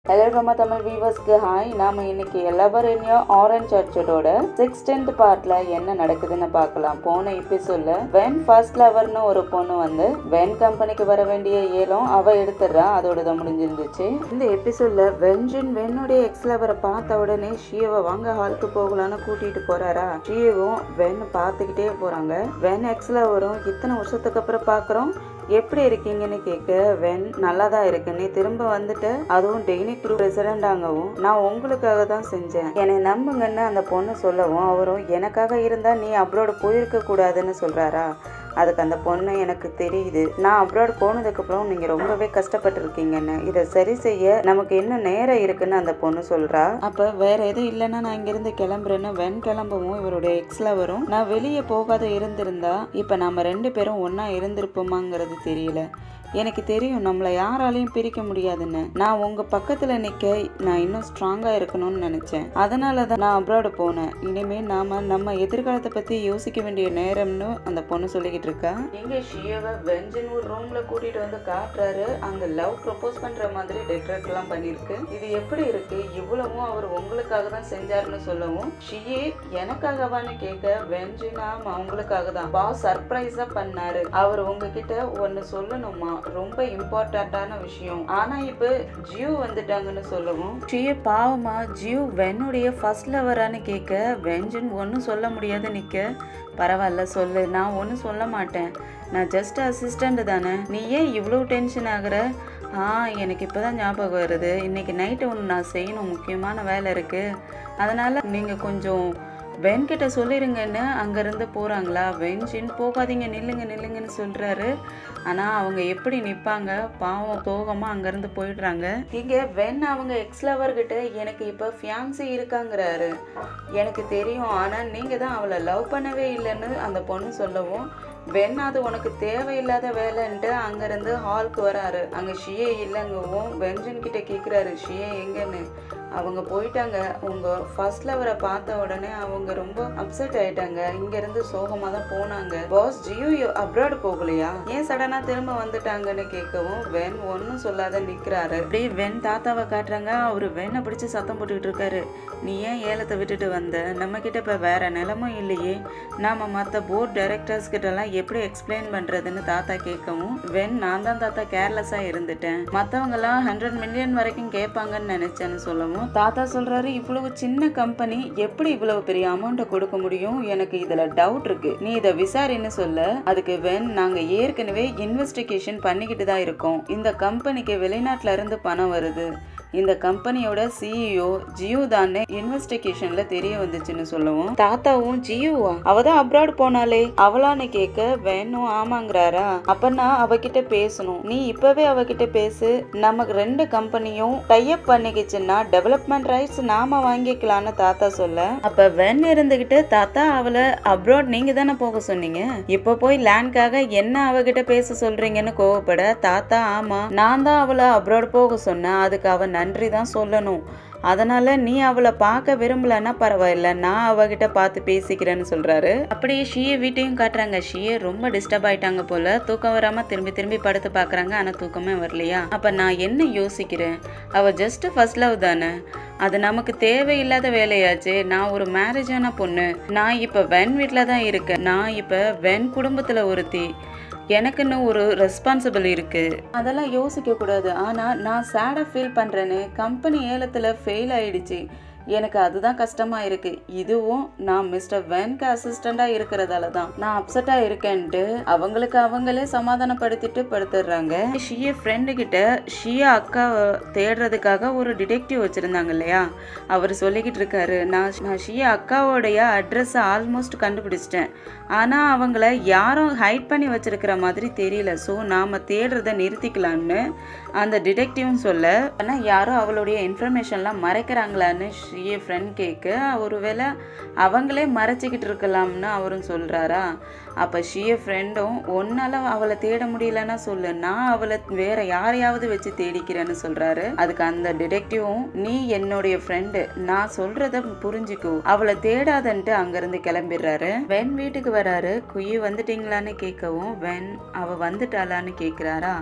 Hello drama Tamil வியூவர்ஸ்க்கு hi. நாம இன்னைக்கு எலவர் இன் யோர் ஆரஞ்ச் ஆர்ச்சர்டோட 16th பார்ட்ல என்ன நடக்குதுன்னு பார்க்கலாம். போன எபிசோட்ல வென் ஃபர்ஸ்ட் லவர்னு ஒரு பொண்ணு வந்து வென் கம்பெனிக்கு வர வேண்டிய ஏலம் அவ எடுத்துடுறா. அதோட தான் முடிஞ்சிருந்துச்சு. இந்த எபிசோட்ல வென்னுடைய எக்ஸ் லவரை பார்த்த உடனே ஷியவை வாங்க ஹாலுக்கு போகலான்னு கூட்டிட்டு போறாரா. ஷியவும் வென் பார்த்துக்கிட்டே போறாங்க. வென் எக்ஸ் லவரும் இத்தனை வருஷத்துக்கு அப்புறம் பார்க்குறோம், எப்படி இருக்கீங்கன்னு கேட்க வென் நல்லா தான் இருக்கு, நீ திரும்ப வந்துட்டு அதுவும் டெய்னி குரூப் பிரசிடென்ட் ஆகவும் நான் உங்களுக்காக தான் செஞ்சேன், என்னை நம்புங்கன்னு அந்த பொண்ணு சொல்லவும் அவரும் எனக்காக இருந்தா நீ அப்ராட் போயிருக்க கூடாதுன்னு சொல்றாரா. அதுக்கு அந்த பொண்ணு எனக்கு தெரியுது, நான் அப்ராட் போனதுக்கு அப்புறம் நீங்க ரொம்பவே கஷ்டப்பட்டிருக்கீங்கன்னு, இதை சரி செய்ய நமக்கு இன்னும் நேரம் இருக்குன்னு அந்த பொண்ணு சொல்றா. அப்ப வேற எதுவும் இல்லைன்னா நான் இங்கிருந்து கிளம்புறேன்னு வென் கிளம்பவும் இவருடைய எக்ஸ்ல வரும், நான் வெளியே போகாத இருந்திருந்தா இப்ப நம்ம 2 பேரும் ஒன்னா இருந்திருப்போமாங்கிறது தெரியல, எனக்கு தெரியும் நம்மளை யாராலையும் பிரிக்க முடியாதுன்னு, நான் உங்க பக்கத்துல நிக்க நான் இன்னும் ஸ்ட்ராங்கா இருக்கணும்னு நினைச்சேன், அதனாலதான் நான் அப்ராட் போனேன், இனிமே நாம நம்ம எதிர்காலத்தை பத்தி யோசிக்க வேண்டிய நேரம்னு அந்த பொண்ணு சொல்லிக்கிட்டு இருக்கா. இங்க ஷியவை வெஞ்சின் ஒரு ரூம்ல கூட்டிட்டு வந்து காட்டுறாரு. அங்க லவ் ப்ரொபோஸ் பண்ற மாதிரி டெக்கரேட் எல்லாம் பண்ணிருக்கு. இது எப்படி இருக்கு, இவ்வளவும் அவர் உங்களுக்காக தான் செஞ்சாருன்னு சொல்லவும் ஷியே எனக்காகவான்னு கேட்க வெஞ்சின் ஆமா உங்களுக்காக தான், பாஸ் சர்ப்ரைஸா பண்ணாரு, அவர் உங்ககிட்ட ஒன்னு சொல்லணுமா, ரொம்ப இம்பார்ட்டன்டான விஷயம், ஆனா இப்ப ஜியூ வந்துட்டாங்கன்னு சொல்லவும் ஷியே பாவமா ஜியூ வென்னுடைய ஃபர்ஸ்ட் லவரான்னு கேட்க வெஞ்சின் ஒன்னும் சொல்ல முடியாது நிக்க, பரவாயில்ல சொல்லு, நான் ஒன்னும் சொல்ல மாட்டேன், நான் ஜஸ்ட் அசிஸ்டண்ட் தானே, நீ ஏன் இவ்வளோ டென்ஷன் ஆகுற, எனக்கு இப்போதான் ஞாபகம் வருது, இன்னைக்கு நைட்டு ஒன்று நான் செய்யணும், முக்கியமான வேலை இருக்கு, அதனால நீங்க கொஞ்சம் வென்கிட்ட சொல்லிருங்கன்னு அங்கேருந்து போகிறாங்களா. வென்ஜின் போகாதீங்க நில்லுங்கன்னு சொல்கிறாரு. ஆனால் அவங்க எப்படி நிற்பாங்க, பாவம் சோகமாக அங்கேருந்து போயிடுறாங்க. இங்கே வென் அவங்க எக்ஸ் லவர்கிட்ட எனக்கு இப்போ ஃபியான்சி இருக்காங்கிறாரு, எனக்கு தெரியும், ஆனால் நீங்கள் தான் அவளை லவ் பண்ணவே இல்லைன்னு அந்த பொண்ணு சொல்லவும் வென் அது உனக்கு தேவையில்லாத வேலைன்ட்டு அங்கேருந்து ஹாலுக்கு வராரு. அங்கே ஷியே இல்லைங்கவும் வென்ஜின் கிட்ட கேட்குறாரு ஷியே எங்கன்னு. அவங்க போயிட்டாங்க, உங்க ஃபர்ஸ்ட் லவரை பார்த்த உடனே அவங்க ரொம்ப அப்செட் ஆயிட்டாங்க, இங்கிருந்து சோகமா தான் போனாங்க, பாஸ் ஜியூ அப்ராட் போகலையா, ஏன் சடனா திரும்ப வந்துட்டாங்கன்னு கேட்கவும் வென் ஒன்னும் சொல்லாத நிக்கிறாரு. அப்படி வென் தாத்தாவை காட்டுறாங்க. அவரு வென்னை பிடிச்சு சத்தம் போட்டுக்கிட்டு இருக்காரு, நீ ஏன் ஏலத்தை விட்டுட்டு வந்த, நம்ம கிட்ட இப்ப வேற நிலமும் இல்லையே, நாம மற்ற போர்ட் டைரக்டர்ஸ் கிட்ட எல்லாம் எப்படி எக்ஸ்பிளைன் பண்றதுன்னு தாத்தா கேட்கவும் வென் நான் தான் தாத்தா கேர்லெஸ்ஸா இருந்துட்டேன், மத்தவங்க எல்லாம் 100 மில்லியன் வரைக்கும் கேட்பாங்கன்னு நினைச்சேன்னு சொல்லவும் தாத்தா சொல்றாரு, இவ்வளவு சின்ன கம்பெனி எப்படி இவ்வளவு பெரிய அமௌண்ட்டை கொடுக்க முடியும், எனக்கு இதுல டவுட் இருக்கு, நீ இதை விசாரின்னு சொல்ல. அதுக்கு வென் நாங்க ஏற்கனவே இன்வெஸ்டிகேஷன் பண்ணிக்கிட்டு தான் இருக்கோம், இந்த கம்பெனிக்கு வெளிநாட்டுல இருந்து பணம் வருது, இந்த கம்பெனியோட சிஇஓ ஜியூ தானே இன்வெஸ்டிகேஷன்ல தெரிய வந்துச்சுன்னு சொல்லவும் தாத்தாவும் ஜியூவா அவதான் அப்ராட் போனாலே அவளான்னு கேட்க வென்னும் ஆமாங்கிறாரா. அப்பனா அவகிட்ட பேசணும், நீ இப்பவே அவகிட்ட பேசு, நமக்கு 2 கம்பெனியும் டைப் பண்ணிக்கிச்சுன்னா டெவலப்மெண்ட் ரைட்ஸ் நாம வாங்கிக்கலாம்னு தாத்தா சொல்ல. அப்ப வென் இருந்துகிட்டு தாத்தா அவளை அப்ராட் நீங்க தானே போக சொன்னீங்க, இப்ப போய் லேண்ட்காக என்ன அவகிட்ட பேச சொல்றீங்கன்னு கோவப்பட தாத்தா ஆமா நான் தான் அவளை அப்ராட் போக சொன்னேன், அதுக்கு அவ நன்றி தான் சொல்லணும், அதனால நீ அவளை பார்க்க விரும்பலன்னா பரவாயில்ல, நான் அவகிட்ட பார்த்து பேசிக்கிறேன்னு சொல்றாரு. அப்படியே ஷியே வீட்டையும் காட்டுறாங்க. ஷியே ரொம்ப டிஸ்டர்ப் ஆயிட்டாங்க போல, தூக்கம் வராம திரும்பி படுத்து பாக்குறாங்க, ஆனா தூக்கமே வரலையா. அப்ப நான் என்ன யோசிக்கிறேன், அவ ஜஸ்ட் ஃபர்ஸ்ட் லவ் தானே, அது நமக்கு தேவையில்லாத வேலையாச்சு, நான் ஒரு மேரேஜான பொண்ணு, நான் இப்ப வென் வீட்டுல தான் இருக்கேன், நான் இப்ப வென் குடும்பத்துல ஒருத்தி, எனக்குன்னு ஒரு ரெஸ்பான்சிபிள் இருக்கு, அதெல்லாம் யோசிக்க கூடாது, ஆனா நான் சேடா ஃபீல் பண்றேன்னு, கம்பெனி ஏலத்துல ஃபெயில் ஆயிடுச்சு, எனக்கு அதுதான் கஷ்டமா இருக்கு, இதுவும் நான் மிஸ்டர் வென்க்கு அசிஸ்டண்டா இருக்கிறதால தான் நான் அப்செட்டா இருக்கேன்ட்டு அவங்களுக்கு அவங்களே சமாதானப்படுத்திட்டு படுத்துடுறாங்க. ஷியா ஃப்ரெண்டு கிட்ட ஷியா அக்காவை தேடுறதுக்காக ஒரு டிடெக்டிவ் வச்சிருந்தாங்க இல்லையா, அவர் சொல்லிக்கிட்டு இருக்காரு, நான் ஷியா அக்காவோடைய அட்ரஸ் ஆல்மோஸ்ட் கண்டுபிடிச்சிட்டேன், ஆனா அவங்கள யாரும் ஹைட் பண்ணி வச்சிருக்கிற மாதிரி தெரியல, ஸோ நாம தேடுறத நிறுத்திக்கலான்னு அந்த டிடெக்டிவ்னு சொல்ல, ஆனா யாரும் அவளுடைய இன்ஃபர்மேஷன்லாம் மறைக்கிறாங்களான்னு ஷியே ஃப்ரெண்ட் கேட்க, ஒருவேளை அவங்களே மறைச்சிக்கிட்டு இருக்கலாம்னு அவரும் சொல்றாரா. அப்ப ஷியே ஃப்ரெண்டும் ஒன்னால அவளை தேட முடியலன்னா சொல்லு, நான் அவளை வேற யாரையாவது வச்சு தேடிக்கிறேன்னு சொல்றாரு. அதுக்கு அந்த டிடெக்டிவும் நீ என்னுடைய ஃப்ரெண்டு, நான் சொல்றத புரிஞ்சுக்கோ, அவளை தேடாதன்ட்டு அங்கிருந்து கிளம்பிடுறாரு. வென் வீட்டுக்கு வராரு. குயி வந்துட்டீங்களான்னு கேட்கவும் வென் அவ வந்துட்டாளான்னு கேட்கிறாரா.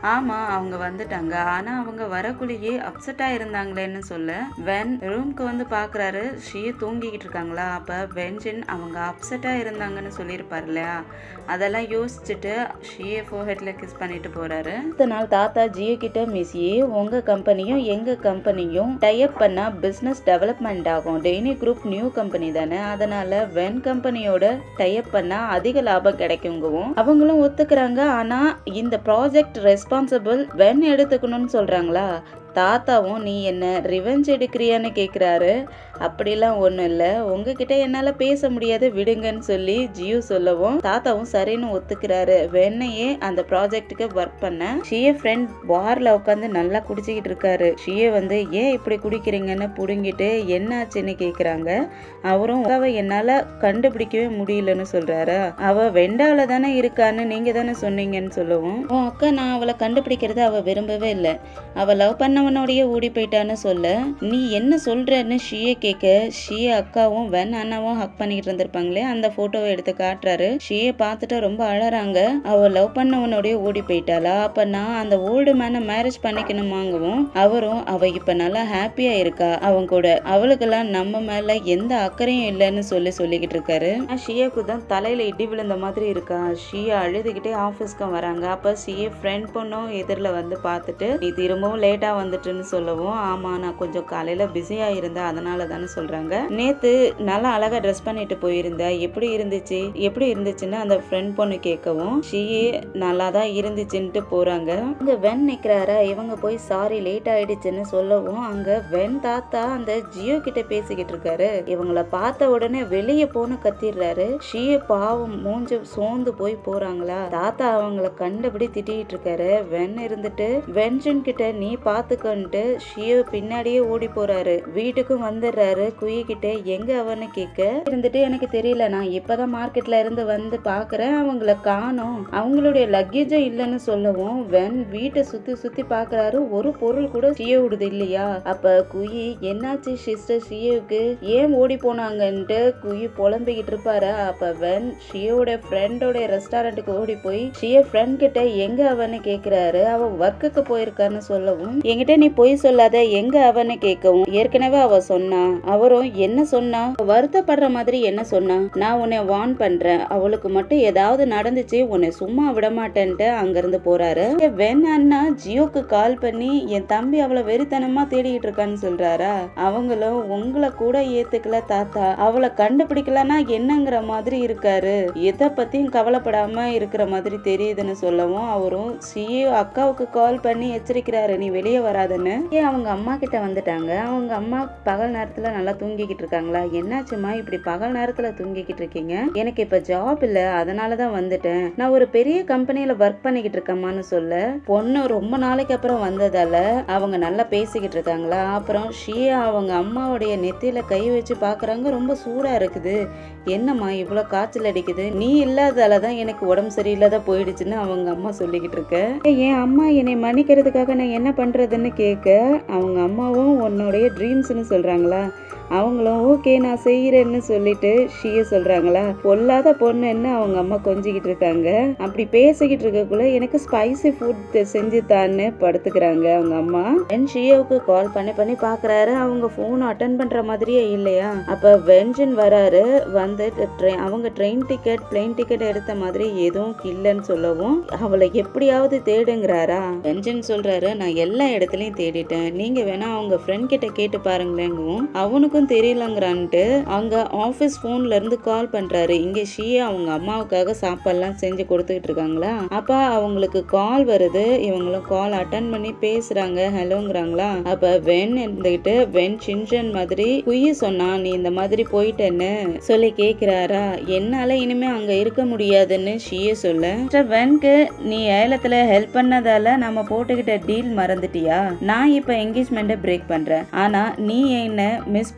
ஆமா அவங்க வந்துட்டாங்க, ஆனா அவங்க வரக்குள்ளேயே அப்செட்டா இருந்தாங்களேன்னு சொல்ல வென் ரூம்க்கு வந்து பாக்குறாரு. ஷிய தூங்கிக்கிட்டு இருக்காங்களா. அப்ப வென்ஜின் அவங்க அப்செட்டா இருந்தாங்கன்னு சொல்லியிருப்பாரு இல்லையா, அதெல்லாம் யோசிச்சுட்டு ஷிய ஃபோர்ஹெட்ல கிஸ் பண்ணிட்டு போறாரு. அடுத்த நாள் தாத்தா ஜியோ கிட்ட, மிஸ்ஸியே உங்க கம்பெனியும் எங்க கம்பெனியும் டைப் பண்ணா பிசினஸ் டெவலப்மெண்ட் ஆகும். டெய்னி குரூப் நியூ கம்பெனி தானே, அதனால வென் கம்பெனியோட டைப் பண்ணா அதிக லாபம் கிடைக்குங்கவும் அவங்களும் ஒத்துக்கிறாங்க. ஆனா இந்த ப்ராஜெக்ட் ரெஸ்பான்சிபிள் வென் எடுத்துக்கணும்னு சொல்றாங்களா. தாத்தாவும் நீ என்ன ரிவெஞ்ச் எடுக்கிறியான்னு கேட்குறாரு. அப்படிலாம் ஒன்றும் இல்லை, உங்ககிட்ட என்னால் பேச முடியாது விடுங்கன்னு சொல்லி ஜியோ சொல்லவும் தாத்தாவும் சரின்னு ஒத்துக்கிறாரு. வெண்ணையே அந்த ப்ராஜெக்டுக்கு ஒர்க் பண்ண ஷிய ஃப்ரெண்ட் பார்ல உட்காந்து நல்லா குடிச்சிக்கிட்டு இருக்காரு. ஷிய வந்து ஏன் இப்படி குடிக்கிறீங்கன்னு புடுங்கிட்டு என்னாச்சுன்னு கேட்குறாங்க. அவரும் அவ என்னால் கண்டுபிடிக்கவே முடியலன்னு சொல்றாரு. அவ வெண்டால தானே இருக்கான்னு நீங்க தானே சொன்னீங்கன்னு சொல்லவும் உன் அக்கா நான் அவளை கண்டுபிடிக்கிறத அவ விரும்பவே இல்லை, அவ லவ் பண்ணவனோடைய ஓடி போயிட்டான்னு சொல்ல நீ என்ன சொல்றன்னு ஷிய கேட்க ஷிய அக்காவும் வென் அண்ணாவும் ஹக் பண்ணிட்டு இருந்திருப்பாங்களே அந்த போட்டோவை எடுத்து காட்டுறாரு. ஷிய பார்த்துட்டு ரொம்ப அழறாங்க. அவ லவ் பண்ணவனோடைய ஓடி போயிட்டாளா, அப்ப நான் அந்த ஓல்டு மேனை மேரேஜ் பண்ணிக்கணுமாங்கவும் அவரும் அவ இப்ப நல்லா ஹாப்பியா இருக்கா அவங்க கூட, அவளுக்கெல்லாம் நம்ம மேல எந்த அக்கறையும் இல்லைன்னு சொல்லிக்கிட்டு இருக்காரு. ஷியாக்கு தான் தலையில இடி விழுந்த மாதிரி இருக்கா. ஷியா அழுதுகிட்டே ஆபீஸ்க்கு வராங்க. அப்ப ஷிய ஃப்ரெண்ட் பொண்ணும் எதிரில் வந்து பார்த்துட்டு நீ திரும்பவும் லேட்டா வந்துட்டுன்னு சொல்லவும் ஆமா நான் கொஞ்சம் காலையில பிஸியா இருந்தேன் அதனால தானே சொல்றாங்க. நேத்து நல்லா அழகா ட்ரெஸ் பண்ணிட்டு போயிருந்த, எப்படி இருந்துச்சுன்னு அந்த ஃப்ரெண்ட் பொண்ணு கேட்கவும் ஷியே நல்லா தான் இருந்துச்சுன்ட்டு போறாங்க. இங்க வென் நிக்கிறாரா, இவங்க போய் சாரி லேட் ஆயிடுச்சுன்னு சொல்லவும் அங்க வென் தாத்தா அந்த ஜியோ கிட்ட பேசிக்கிட்டு இருக்காரு. இவங்கள பார்த்த உடனே வெளியே போன்னு கத்திடுறாரு. ஷிய பாவம் மூஞ்ச சோர்ந்து போய் போறாங்களா. தாத்தா அவங்கள கண்டபடி திட்டிட்டு இருக்காரு. வென் இருந்துட்டு வென்ஜன் கிட்ட நீ பாத்துக்கன்ட்டு ஷியோ பின்னாடியே ஓடி போறாரு. வீட்டுக்கும் வந்துடுறாரு. குயிக்கிட்ட எங்க அவன்னு கேட்க இருந்துட்டு எனக்கு தெரியல, நான் இப்பதான் மார்க்கெட்ல இருந்து வந்து பாக்குறேன், அவங்கள காணோம், அவங்களுடைய லக்கேஜும் இல்லைன்னு சொல்லவும் வென் வீட்டை சுத்தி பாக்குறாரு. ஒரு பொருள் கூட ஷியோவுது இல்லையா. அப்ப குயி என்னாச்சு சிஸ்டர் ஷியோவுக்கு ஏன் ஓடி போனாங்கன்ட்டு குயி புலம்பிக்கிட்டு இருப்பாரு. அப்ப வென் ஷியோட ஃப்ரெண்டோட ரெஸ்டாரண்ட்டுக்கு ஓடி போய் ஷியோ ஃப்ரெண்ட் கிட்ட எங்க அவன்னு கேக்குறாரு. அவ ஒர்க்குக்கு போயிருக்கான்னு சொல்லவும் என்கிட்ட நீ பொய் சொல்லாத எங்க அவன்னு கேட்கவும் ஏற்கனவே அவ சொன்னா. அவரும் என்ன சொன்னா, வருத்தப்படுற மாதிரி என்ன சொன்னா, நான் உன்னை வார்ன் பண்றேன், அவளுக்கு மட்டும் ஏதாவது நடந்துச்சு உன்னை சும்மா விட மாட்டேன்ட்டு அங்கிருந்து போறாரு. வென் அண்ணா ஜியோக்கு கால் பண்ணி என் தம்பி அவளை வெறித்தனமா தேடிட்டு இருக்கான்னு சொல்றாரா. அவங்களும் உங்களை கூட ஏத்துக்கல தாத்தா, அவளை கண்டுபிடிக்கலன்னா என்னங்கிற மாதிரி இருக்காரு, எதை பத்தியும் கவலைப்படாம இருக்கிற மாதிரி தெரியுதுன்னு சொல்லவும் அவரும் சியோ அக்காவுக்கு கால் பண்ணி எச்சரிக்கிறாரு நீ வெளியே வராதுன்னு. அவங்க அம்மா கிட்ட வந்துட்டாங்க. அவங்க அம்மா பகல் நேரத்துல நல்லா தூங்கிக்கிட்டு இருக்காங்களா. என்னாச்சுமா இப்படி பகல் நேரத்துல தூங்கிக்கிட்டு இருக்கீங்க, எனக்கு இப்ப ஜாப் இல்ல அதனாலதான் வந்துட்டேன், நான் ஒரு பெரிய கம்பெனியில ஒர்க் பண்ணிக்கிட்டு இருக்கேம்மான்னு சொல்ல பொண்ணு ரொம்ப நாளைக்கு அப்புறம் வந்ததால அவங்க நல்லா பேசிக்கிட்டு இருக்காங்களா. அப்புறம் ஷியா அவங்க அம்மாவுடைய நெத்தியில கை வச்சு பாக்குறாங்க. ரொம்ப சூடா இருக்குது, என்னம்மா இவ்வளவு காய்ச்சல் அடிக்குது, நீ இல்லாதாலதான் எனக்கு உடம்பு சரியில்லாத போயிடுச்சுன்னு அவங்க அம்மா சொல்லிக்கிட்டு இருக்க. என் அம்மா என்னை மன்னிக்கிறதுக்காக நான் என்ன பண்றதுன்னு கேட்க அவங்க அம்மாவும் உன்னுடைய ட்ரீம்ஸ்ன்னு சொல்றாங்களா. அவங்களும் ஓகே நான் செய்யறேன்னு சொல்லிட்டு ஷிய சொல்றாங்களா. பொல்லாத பொண்ணுன்னு அவங்க அம்மா கொஞ்சிக்கிட்டு இருக்காங்க. அப்படி பேசிக்கிட்டு இருக்கக்குள்ள எனக்கு ஸ்பைசி ஃபுட் செஞ்சு தான்னு படுத்துக்கிறாங்க அவங்க அம்மா. வென் ஷியோவுக்கு கால் பண்ணி பாக்குறாரு. அவங்க போன் அட்டன் பண்ற மாதிரியே இல்லையா. அப்ப வென்ஜன் வராரு. வந்து அவங்க பிளேன் டிக்கெட் எடுத்த மாதிரி எதுவும் இல்லைன்னு சொல்லவும் அவளை எப்படியாவது தேடுங்கிறாரா. வென்ஜன் சொல்றாரு நான் எல்லா இடத்துலயும் தேடிட்டேன், நீங்க வேணா அவங்க ஃப்ரெண்ட் கிட்ட கேட்டு பாருங்களேங்கவும் அவனுக்கும் தெரியலங்கிறான்ட்டு அங்க ஆபீஸ் போன்ல இருந்து கால் பண்றாரு. இங்க ஷியா அவங்க அம்மாவுக்காக சாப்பாடுலாம் செஞ்சு கொடுத்துக்கிட்டு இருக்காங்களா. அப்ப அவங்களுக்கு கால் வருது. இவங்களும் கால் அட்டன் பண்ணி பேசுறாங்க, ஹலோங்கிறாங்களா. அப்ப வென் இருந்துகிட்டு வென் சின்சன் மாதிரி குயி சொன்னா நீ இந்த மாதிரி போயிட்டேன்னு சொல்லி கேக்குறாரா. என்னால இனிமே அங்க இருக்க முடியாதுன்னு ஷிய சொல்ல வென்க்கு நீ ஏலத்துல ஹெல்ப் பண்ணதால நம்ம போட்டுக்கிட்ட டீல் மறந்துட்டியா, நான் இப்ப என்கேஜ்மெண்ட்டை பிரேக் பண்றேன், ஆனா நீ என்ன மிஸ்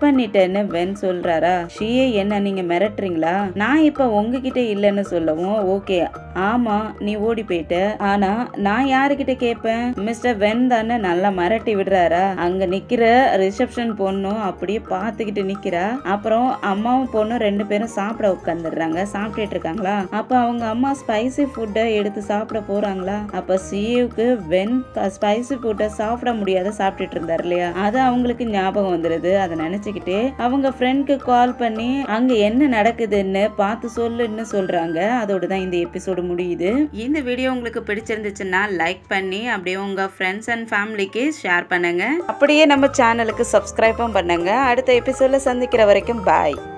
பண்ணிட்டேன்னு வென் சொல்றாரா. ஷியே என்ன நீங்க மிரட்டுறீங்களா? நான் இப்ப உங்ககிட்ட இல்லைன்னு சொல்லவும் ஓகே ஆமா நீ ஓடி போயிட்ட, ஆனா நான் யாருக்கிட்ட கேட்பேன்? மிஸ்டர் வென் தானே நல்லா மிரட்டி விடுறாரா. அங்க நிக்கிற ரிசப்ஷன் பொண்ணும் அப்படியே பாத்துக்கிட்டு நிக்கிறா. அப்புறம் அம்மாவும் பொண்ணும் 2 பேரும் சாப்பிட உட்காந்துடுறாங்க. சாப்பிட்டுட்டு இருக்காங்களா, அப்ப அவங்க அம்மா ஸ்பைசி ஃபுட்டை எடுத்து சாப்பிட போறாங்களா. அப்ப சிஏவுக்கு வென் ஸ்பைசி ஃபுட்டை சாப்பிட முடியாத சாப்பிட்டுட்டு இருந்தாரு இல்லையா, அது அவங்களுக்கு ஞாபகம் வந்துருது. அதை நினைச்சுக்கிட்டு அவங்க ஃப்ரெண்ட்க்கு கால் பண்ணி அங்க என்ன நடக்குதுன்னு பார்த்து சொல்லுன்னு சொல்றாங்க. அதோட தான் இந்த எபிசோடு முடியுது. இந்த வீடியோ உங்களுக்கு பிடிச்சிருந்துச்சுன்னா லைக் பண்ணி அப்படியே உங்க ஃப்ரெண்ட்ஸ் அண்ட் ஃபேமிலிக்கு ஷேர் பண்ணுங்க. அப்படியே நம்ம சேனலுக்கு சப்ஸ்கிரைபும் பண்ணுங்க. அடுத்த எபிசோட்ல சந்திக்கிற வரைக்கும் பாய்.